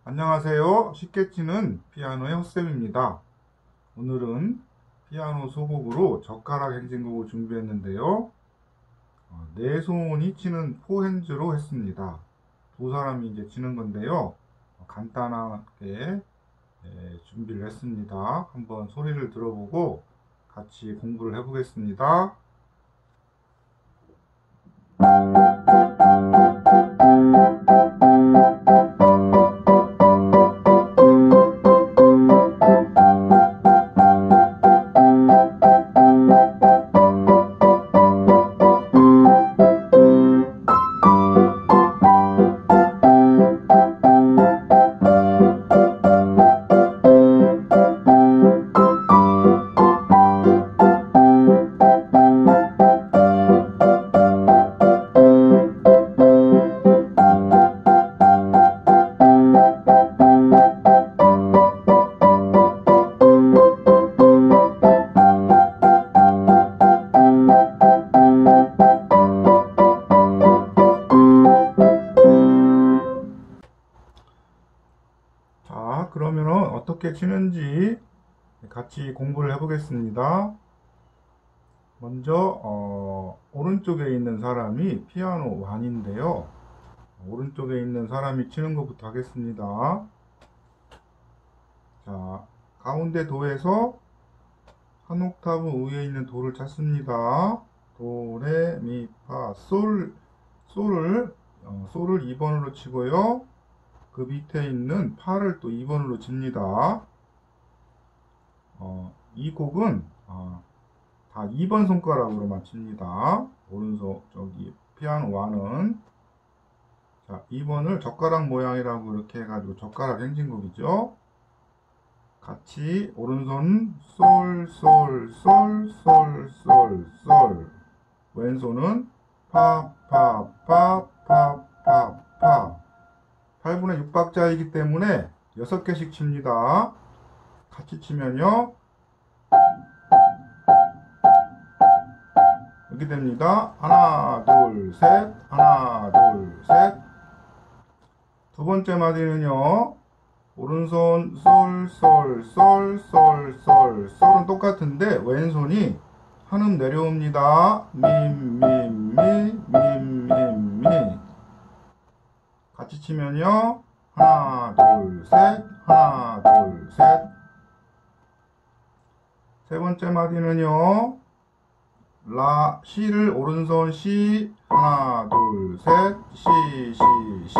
안녕하세요. 쉽게 치는 피아노의 헛쌤입니다. 오늘은 피아노 소곡으로 젓가락 행진곡을 준비했는데요. 네 손이 치는 포핸즈로 했습니다. 두 사람이 이제 치는 건데요. 간단하게 준비를 했습니다. 한번 소리를 들어보고 같이 공부를 해보겠습니다. 자, 그러면은 어떻게 치는지 같이 공부를 해보겠습니다. 먼저 오른쪽에 있는 사람이 피아노 1인데요. 오른쪽에 있는 사람이 치는 것부터 하겠습니다. 자, 가운데 도에서 한 옥타브 위에 있는 도를 찾습니다. 도, 레, 미, 파, 솔을 2번으로 치고요. 그 밑에 있는 파를 또 2번으로 칩니다. 이 곡은 다 2번 손가락으로만 칩니다. 오른손 저기 피아노 1은 자 2번을 젓가락 모양이라고 이렇게 해가지고 젓가락 행진곡이죠. 같이 오른손 솔, 솔, 솔, 솔, 솔, 솔. 왼손은 파, 파, 파, 파, 파, 파. 8분의 6박자이기 때문에 6개씩 칩니다. 같이 치면요. 이렇게 됩니다. 하나, 둘, 셋, 하나, 둘, 셋. 두 번째 마디는요. 오른손 솔, 솔, 솔, 솔, 솔, 솔은 똑같은데 왼손이 한음 내려옵니다. 미, 미, 미, 미, 미, 미. 같이 치면요. 하나, 둘, 셋, 하나, 둘, 셋. 세 번째 마디는요. 라, 시를 오른손 시, 하나, 둘, 셋, 시, 시, 시.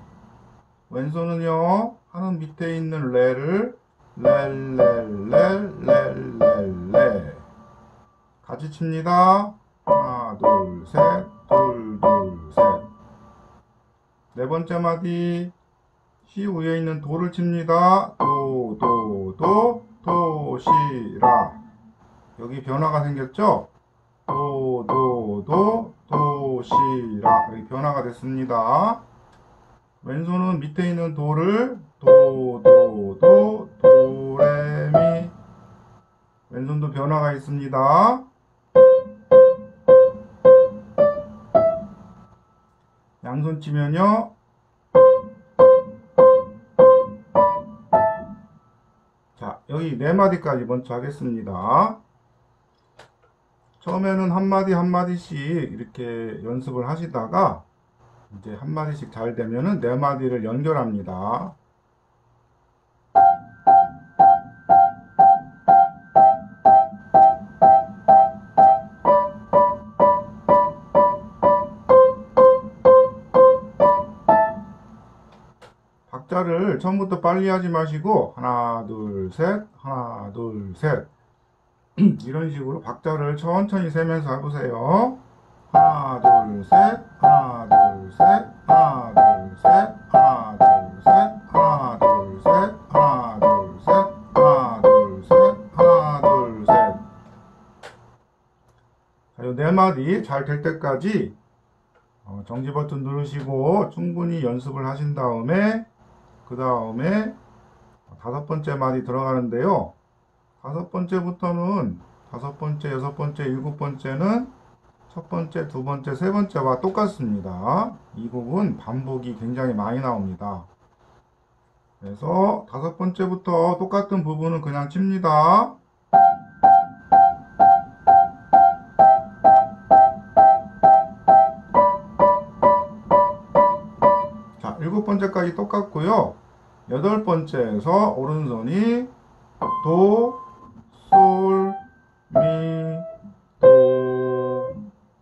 왼손은요, 하는 밑에 있는 레를 레, 레, 레, 레, 레, 레. 같이 칩니다. 하나, 둘, 셋, 둘, 둘, 셋. 네 번째 마디, 시 위에 있는 도를 칩니다. 도, 도, 도, 도, 시, 라. 여기 변화가 생겼죠? 도, 도, 도, 도, 시, 라. 여기 변화가 됐습니다. 왼손은 밑에 있는 도를 도, 도, 도, 도, 레, 미. 왼손도 변화가 있습니다. 양손 치면요. 자, 여기 네 마디까지 먼저 하겠습니다. 처음에는 한 마디 한 마디씩 이렇게 연습을 하시다가 이제 한 마디씩 잘 되면은 네 마디를 연결합니다. 박자를 처음부터 빨리 하지 마시고 하나 둘 셋 하나 둘 셋 이런 식으로 박자를 천천히 세면서 해보세요. 하나 둘 셋 하나 둘 셋 하나 둘 셋 하나 둘 셋 하나 둘 셋 하나 둘 셋 하나 둘 셋 하나 둘 셋. 자, 요 네 마디 잘 될 때까지 정지 버튼 누르시고 충분히 연습을 하신 다음에 그 다음에 다섯 번째 마디 들어가는데요. 다섯 번째부터는 다섯 번째, 여섯 번째, 일곱 번째는 첫 번째, 두 번째, 세 번째와 똑같습니다. 이 곡은 반복이 굉장히 많이 나옵니다. 그래서 5번째부터 똑같은 부분은 그냥 칩니다. 자, 7번째까지 똑같고요. 8번째에서 오른손이 도, 솔, 미, 도.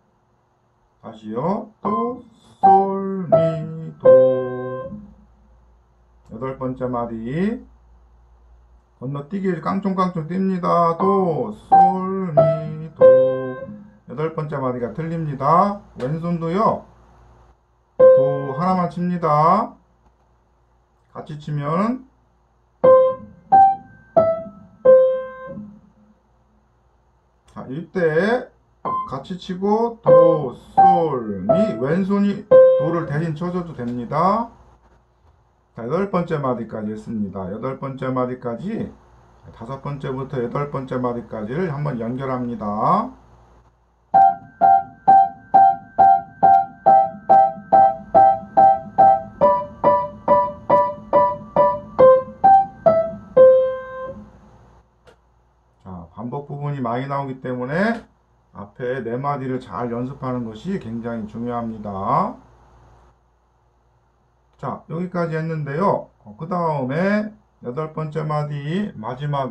다시요. 도, 솔, 미, 도. 8번째 마디. 건너뛰기 깡총깡총 뜁니다. 도, 솔, 미, 도. 8번째 마디가 틀립니다. 왼손도요. 도 하나만 칩니다. 같이 치면 자, 이때 같이 치고 도, 솔, 미. 왼손이 도를 대신 쳐줘도 됩니다. 자, 8번째 마디까지 했습니다. 8번째 마디까지 5번째부터 8번째 마디까지를 한번 연결합니다. 자, 반복 부분이 많이 나오기 때문에 앞에 4마디를 잘 연습하는 것이 굉장히 중요합니다. 자, 여기까지 했는데요. 그 다음에 8번째 마디 마지막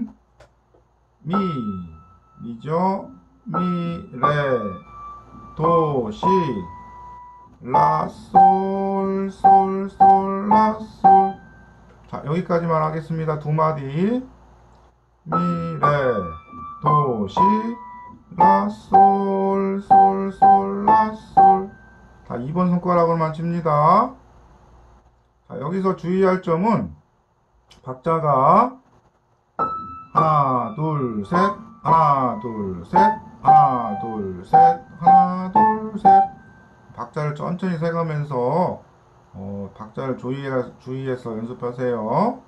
미죠. 미, 레, 도, 시, 라, 솔, 솔, 솔, 라, 솔. 자, 여기까지만 하겠습니다. 2마디. 미, 레, 도, 시, 라, 솔, 솔, 솔, 라, 솔. 자, 2번 손가락으로만 칩니다. 자, 여기서 주의할 점은 박자가 하나, 둘, 셋, 하나, 둘, 셋, 하나, 둘, 셋, 하나, 둘, 셋. 박자를 천천히 세가면서 박자를 주의해서 연습하세요.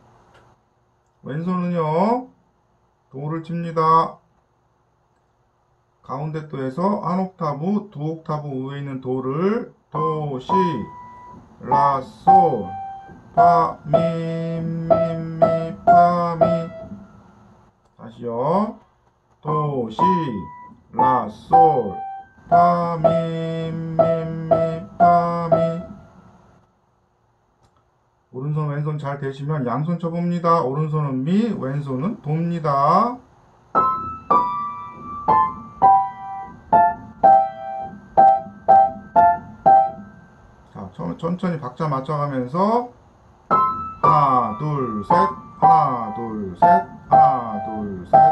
왼손은요, 도를 칩니다. 가운데 도에서 한 옥타브, 2옥타브 위에 있는 도를 도, 시, 라, 솔, 파, 미, 파, 미. 다시요. 도, 시, 라, 솔, 파, 미, 파, 미. 오른손, 왼손 잘 되시면 양손 쳐봅니다. 오른손은 미, 왼손은 도입니다. 자, 천천히 박자 맞춰가면서 하나, 둘, 셋, 하나, 둘, 셋, 하나, 둘, 셋.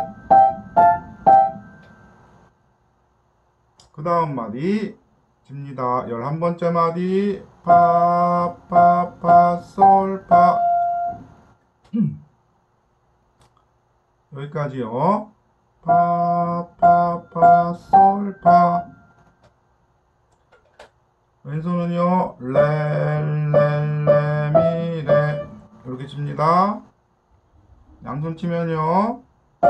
그 다음 마디 칩니다. 11번째 마디 파, 파, 파, 솔, 파. 여기까지요. 파, 파, 파, 솔, 파. 왼손은요. 레, 레, 레, 미, 레. 이렇게 칩니다. 양손 치면요.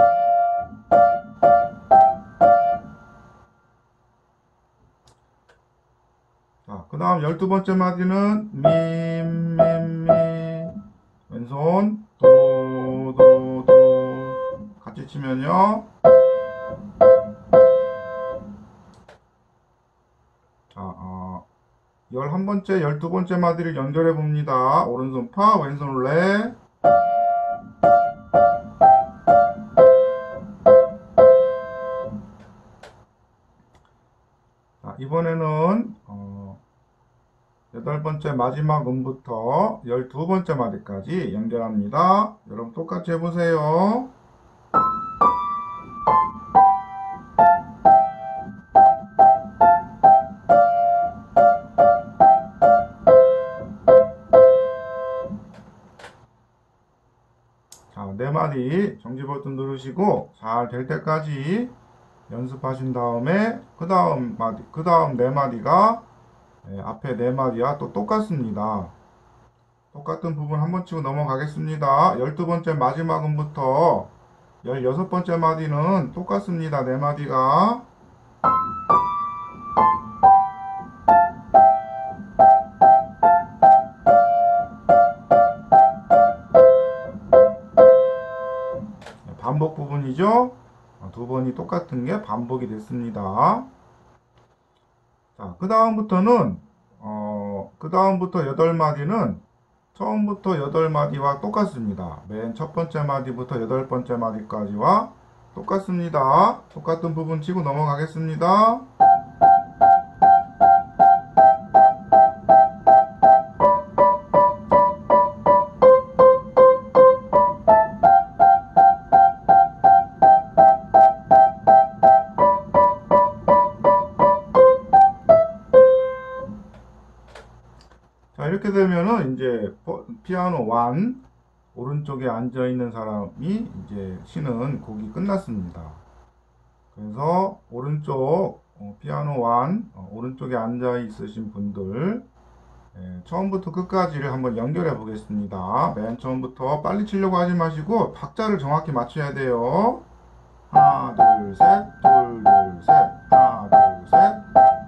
자, 그 다음 12번째 마디는 미, 왼손 도, 도, 도. 같이 치면요. 자, 11번째, 12번째 마디를 연결해 봅니다. 오른손 파, 왼손 레. 자, 이번에는 8번째 마지막 음부터 12번째 마디까지 연결합니다. 여러분 똑같이 해보세요. 자, 4마디 정지 버튼 누르시고 잘 될 때까지 연습하신 다음에 그 다음 4마디가 앞에 4마디와 또 똑같습니다. 똑같은 부분 한번 치고 넘어가겠습니다. 12번째 마지막 음부터 16번째 마디는 똑같습니다. 4마디가. 반복 부분이죠. 두 번이 똑같은 게 반복이 됐습니다. 자, 그 다음부터는 그 다음부터 8마디는 처음부터 8마디와 똑같습니다. 맨 첫 번째 마디부터 8번째 마디까지와 똑같습니다. 똑같은 부분 치고 넘어가겠습니다. 자, 이렇게 되면은 이제 피아노 1 오른쪽에 앉아 있는 사람이 이제 치는 곡이 끝났습니다. 그래서 오른쪽 피아노 1 오른쪽에 앉아 있으신 분들 처음부터 끝까지를 한번 연결해 보겠습니다. 맨 처음부터 빨리 치려고 하지 마시고 박자를 정확히 맞춰야 돼요. 하나, 둘, 셋, 둘, 둘, 셋, 하나, 둘, 셋.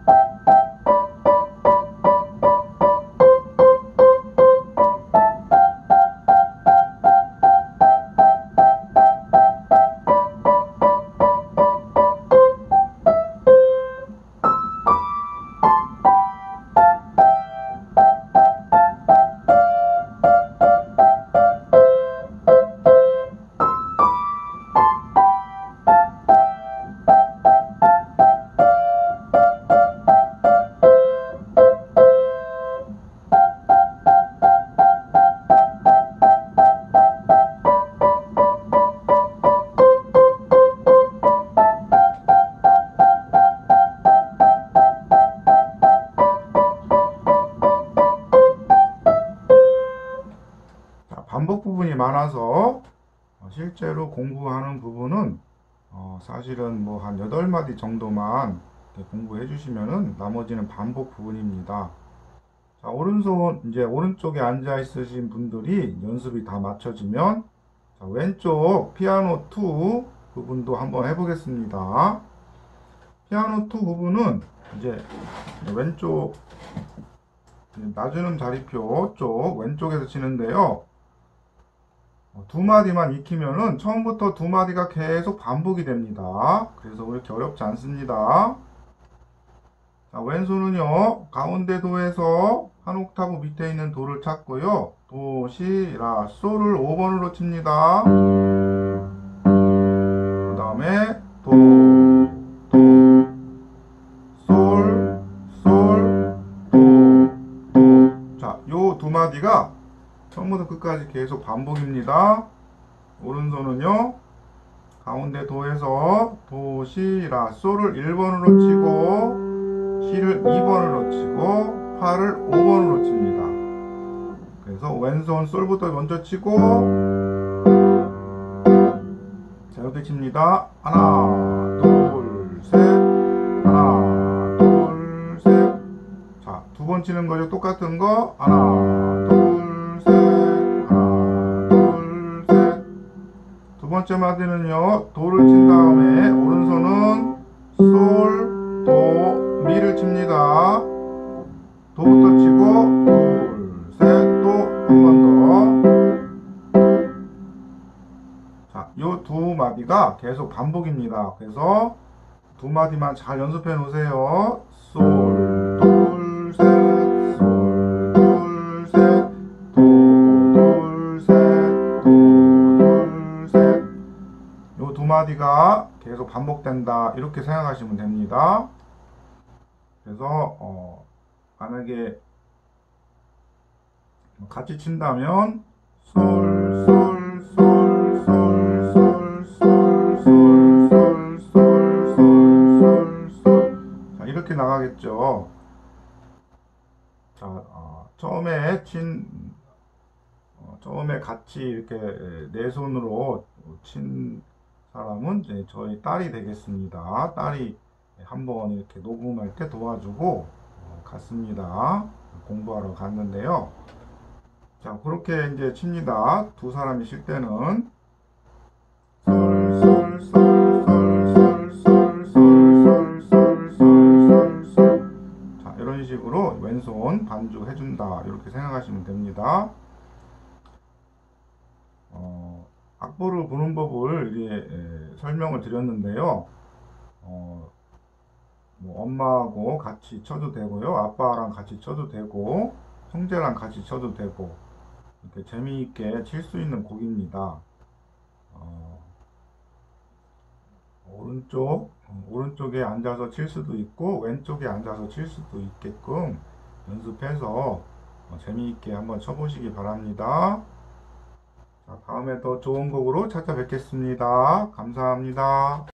반복 부분이 많아서 실제로 공부하는 부분은 사실은 뭐 한 8마디 정도만 공부해 주시면은 나머지는 반복 부분입니다. 자, 오른손 이제 오른쪽에 앉아 있으신 분들이 연습이 다 맞춰지면 자, 왼쪽 피아노 2 부분도 한번 해보겠습니다. 피아노 2 부분은 이제 왼쪽 나주는 자리표 쪽 왼쪽에서 치는데요. 두 마디만 익히면은 처음부터 두 마디가 계속 반복이 됩니다. 그래서 그렇게 어렵지 않습니다. 자, 왼손은요, 가운데 도에서 한 옥타브 밑에 있는 도를 찾고요. 도, 시, 라, 솔을 5번으로 칩니다. 그 다음에 도, 도, 솔, 솔, 도, 도. 자, 요 두 마디가 처음부터 끝까지 계속 반복입니다. 오른손은요, 가운데 도에서 도, 시, 라, 솔을 1번으로 치고 시를 2번으로 치고 파를 5번으로 칩니다. 그래서 왼손 솔부터 먼저 치고 자, 이렇게 칩니다. 하나, 둘, 셋, 하나, 둘, 셋. 자, 두 번 치는 거죠. 똑같은 거. 하나, 둘, 셋, 하나, 둘, 셋. 두 번째 마디는요, 도를 친 다음에 오른손은 솔, 도, 미를 칩니다. 도부터 치고 둘, 셋, 또 한 번 더. 자, 요 두 마디가 계속 반복입니다. 그래서 두 마디만 잘 연습해 놓으세요. 솔, 둘, 셋, 솔, 둘, 셋, 도, 둘, 셋, 도, 둘, 셋. 요 두 마디가 계속 반복된다. 이렇게 생각하시면 됩니다. 그래서 만약에 같이 친다면 솔, 솔, 솔, 솔, 솔, 솔, 솔, 솔, 솔, 솔, 솔. 자, 이렇게 나가겠죠. 자, 처음에 같이 이렇게 네 손으로 친 사람은 이제 저희 딸이 되겠습니다. 딸이 한번 이렇게 녹음할 때 도와주고 갔습니다. 공부하러 갔는데요. 자, 그렇게 이제 칩니다. 두 사람이 칠 때는 솔, 솔, 솔, 솔, 솔, 솔, 솔, 솔, 솔, 솔, 솔. 자, 이런 식으로 왼손 반주 해준다. 이렇게 생각하시면 됩니다. 악보를 보는 법을 설명을 드렸는데요. 뭐 엄마하고 같이 쳐도 되고요. 아빠랑 같이 쳐도 되고, 형제랑 같이 쳐도 되고, 이렇게 재미있게 칠 수 있는 곡입니다. 오른쪽에 앉아서 칠 수도 있고, 왼쪽에 앉아서 칠 수도 있게끔 연습해서 재미있게 한번 쳐보시기 바랍니다. 자, 다음에 더 좋은 곡으로 찾아뵙겠습니다. 감사합니다.